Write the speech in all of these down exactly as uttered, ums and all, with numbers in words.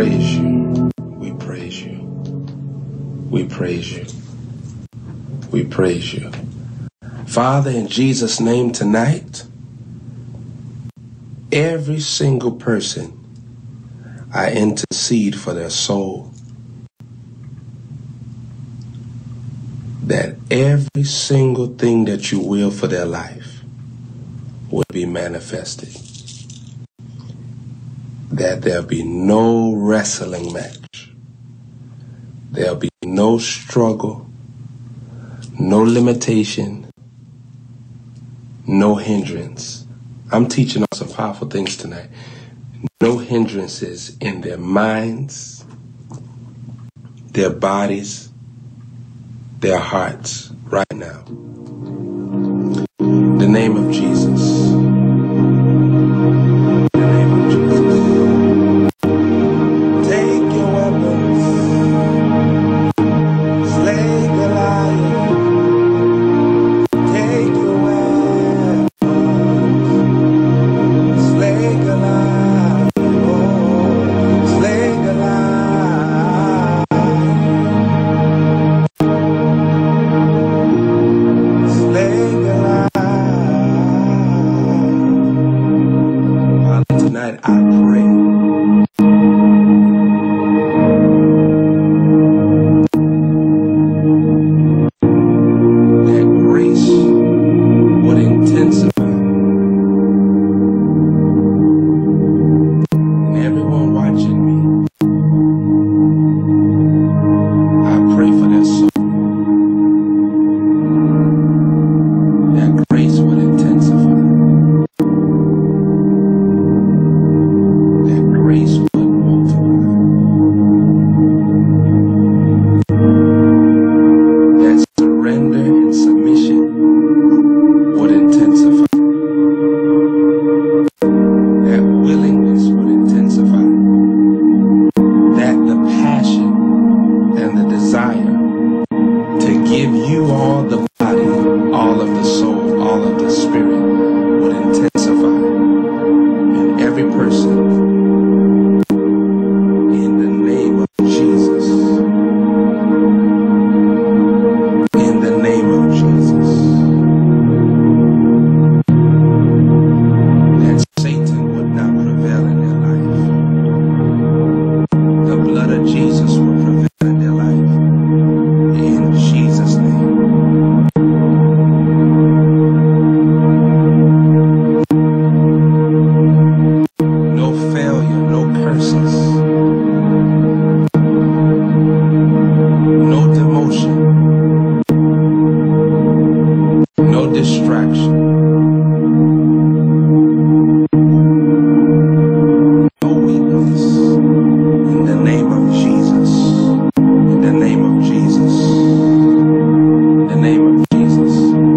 praise you. We praise you. We praise you. We praise you. Father, in Jesus' name tonight, every single person, I intercede for their soul. That every single thing that you will for their life will be manifested. That there'll be no wrestling match. There'll be no struggle, no limitation, no hindrance. I'm teaching on some powerful things tonight. No hindrances in their minds, their bodies, their hearts right now. In the name of Jesus. In the name of Jesus. Take your weapons. Slay Goliath. Take your weapons. Slay Goliath. Oh, slay Goliath. Slay Goliath. Father, tonight I pray. That grace would intensify. And everyone watching me, I pray for their soul. That grace would intensify. That grace would multiply. That surrender and submission would intensify. That willingness would intensify. That the passion and the desire to give you all the body, all of the soul, all of the spirit would intensify in every person. In the name of Jesus. In the name of Jesus. That Satan would not prevail in their life. The blood of Jesus will prevail in their life. In Jesus' name. No failure, no curses, no demotion, no distraction, no weakness. In the name of Jesus. In the name of Jesus. In the name of Jesus.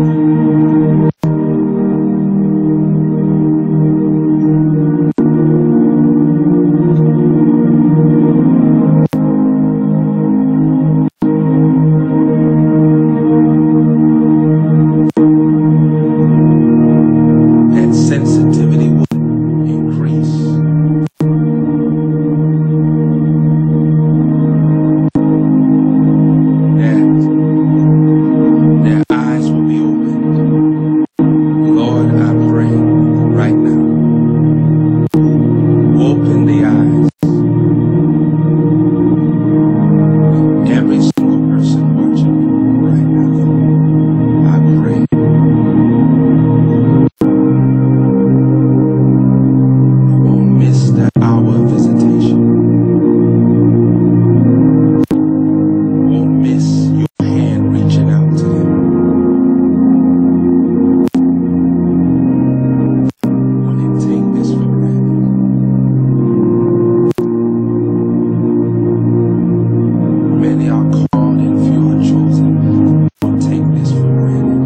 That sensitivity would increase. That their eyes will be opened. Lord, I pray right now. Open the eyes of every single person watching me right now. I pray. You won't miss that hour of visitation. Won't miss your hand reaching out to them. Wouldn't take this for granted. Many are called and few are chosen. Don't take this for granted.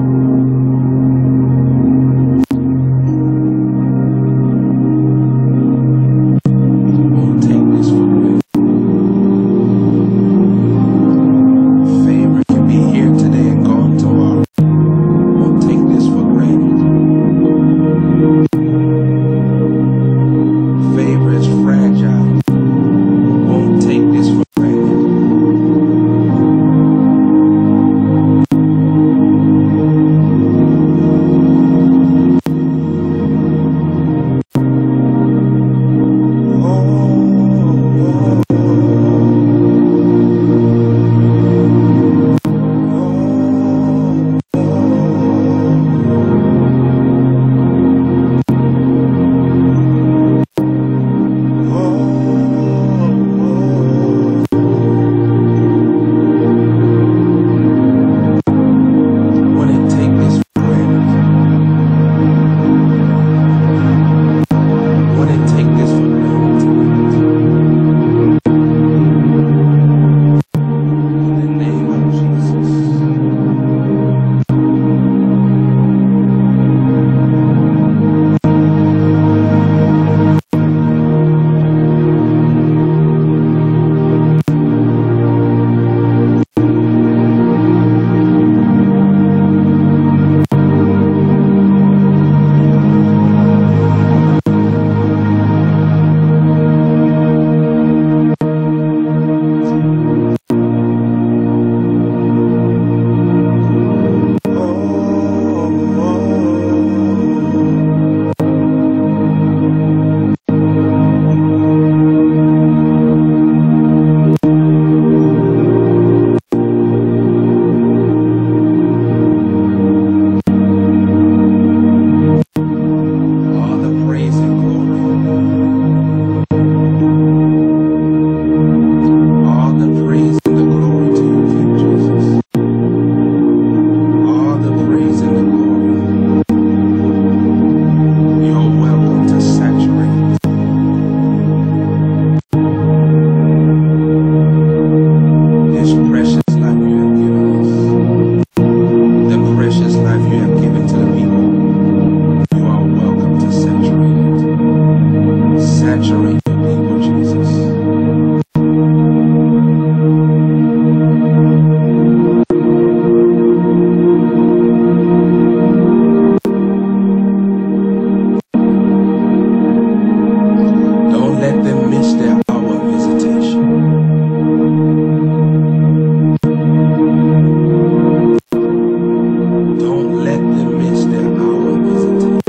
Saturate your people, Jesus. Don't let them miss their hour of visitation. Don't let them miss their hour of visitation.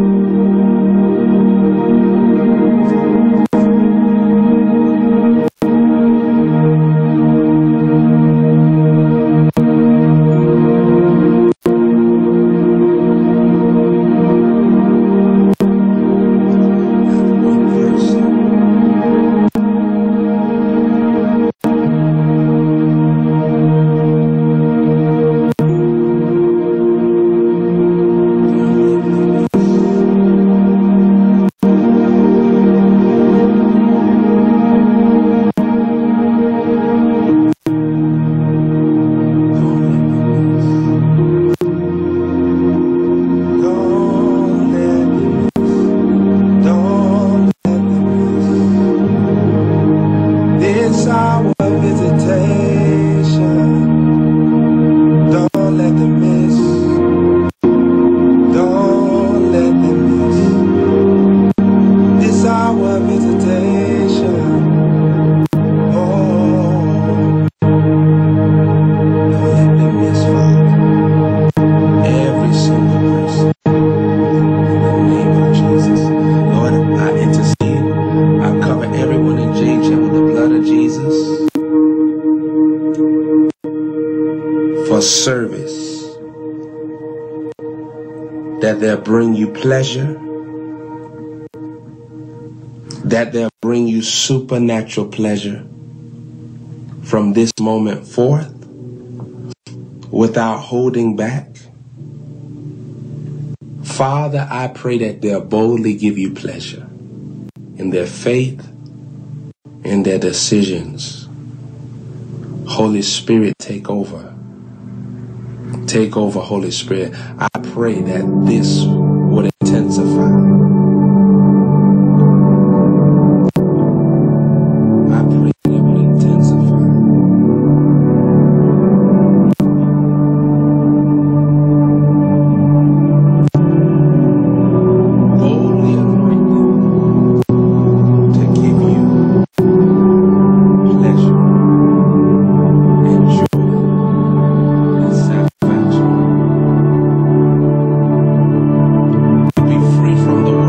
Service, that they'll bring you pleasure, that they'll bring you supernatural pleasure from this moment forth without holding back. Father, I pray that they'll boldly give you pleasure in their faith, in their decisions. Holy Spirit, take over. Take over, Holy Spirit. I pray that this would intensify. I pray that it would intensify. Boldly anoint them to give you pleasure and joy and satisfaction. Be free from the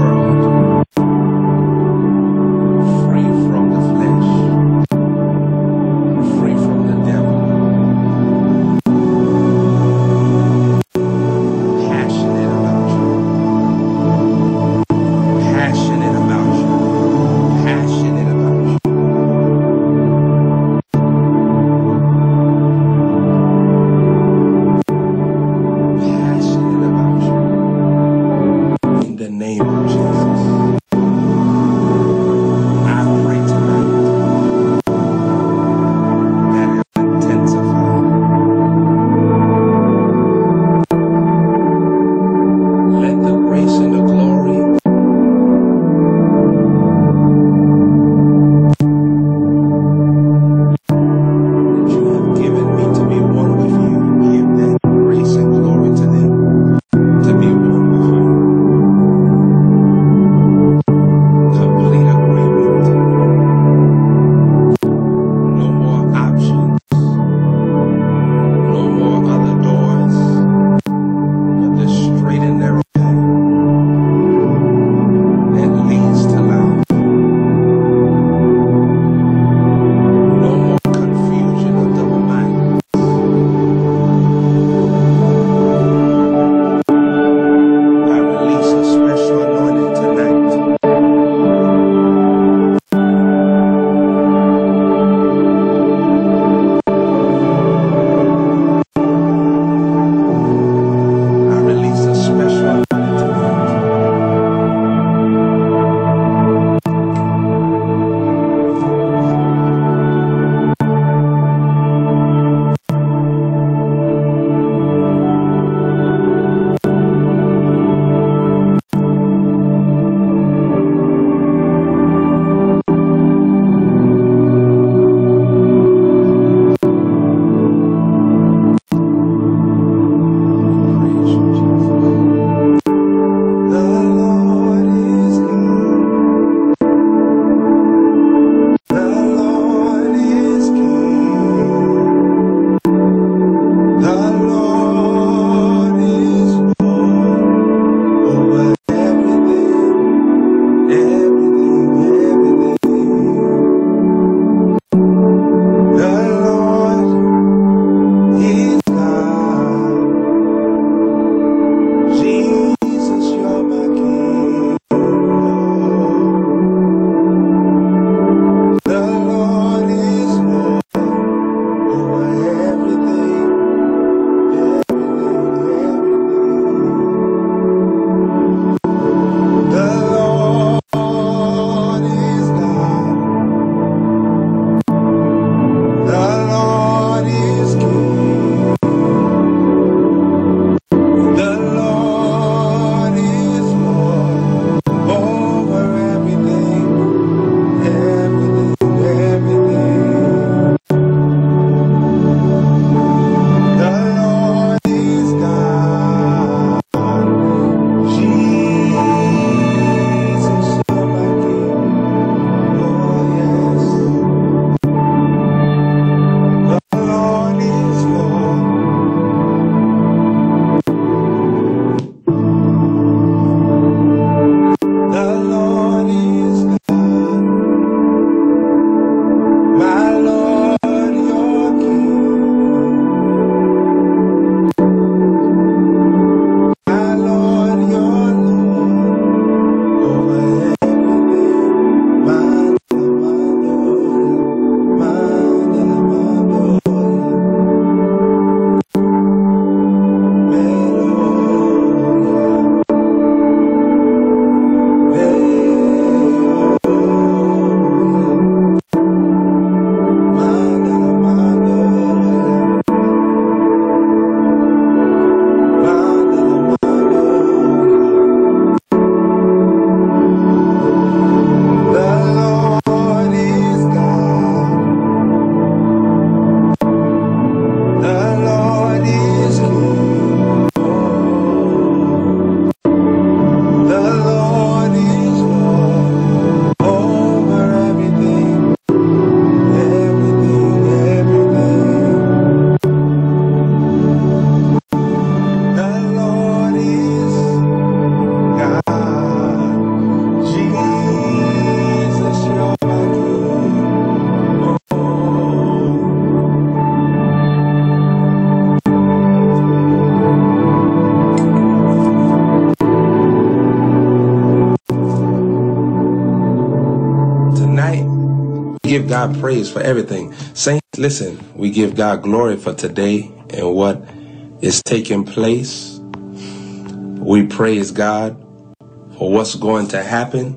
give God praise for everything. Saints, listen, we give God glory for today and what is taking place. We praise God for what's going to happen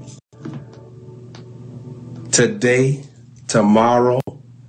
today, tomorrow,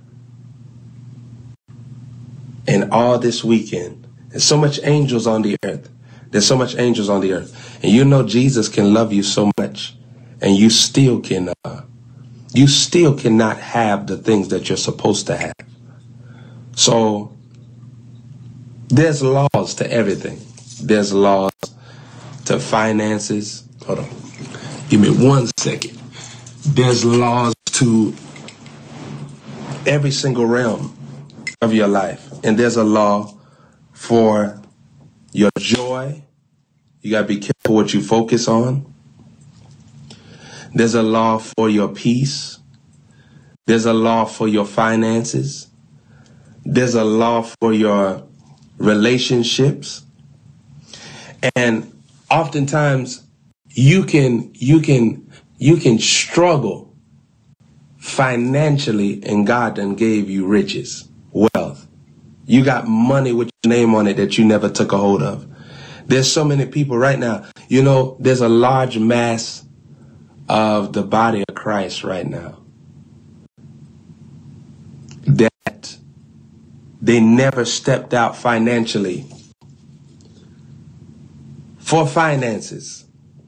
and all this weekend. There's so much angels on the earth. There's so much angels on the earth. And you know Jesus can love you so much, and you still can, uh, you still cannot have the things that you're supposed to have. So there's laws to everything. There's laws to finances. Hold on. Give me one second. There's laws to every single realm of your life. And there's a law for your joy. You got to be careful what you focus on. There's a law for your peace. There's a law for your finances. There's a law for your relationships. And oftentimes you can you can you can struggle financially, and God done gave you riches, wealth. You got money with your name on it that you never took a hold of. There's so many people right now. You know, there's a large mass of the body of Christ right now that they never stepped out financially for finances.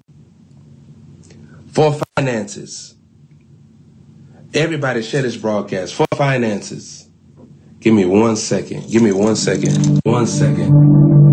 For finances. Everybody share this broadcast. For finances. Give me one second. Give me one second. One second.